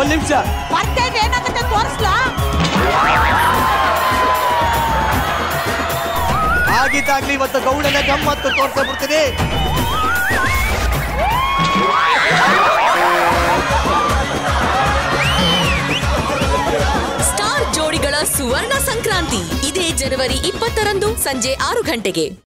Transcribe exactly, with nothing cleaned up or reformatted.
ಒಂದ್ ನಿಮಿಷ ಬರ್ತೇನೆ ಏನಾಗುತ್ತೆ ತೋರಿಸ್ಲಾ ಆಗಿದ್ದಾಗ್ಲಿ ಇವತ್ತು ಗೌಡನ ಗಮ್ಮತ್ತು ತೋರ್ಸ ಬಿಡ್ತೀನಿ ಸ್ಟಾರ್ ಜೋಡಿಗಳ ಸುವರ್ಣ ಸಂಕ್ರಾಂತಿ ಇದೇ ಜನವರಿ ಇಪ್ಪತ್ತರಂದು ಸಂಜೆ ಆರು ಗಂಟೆಗೆ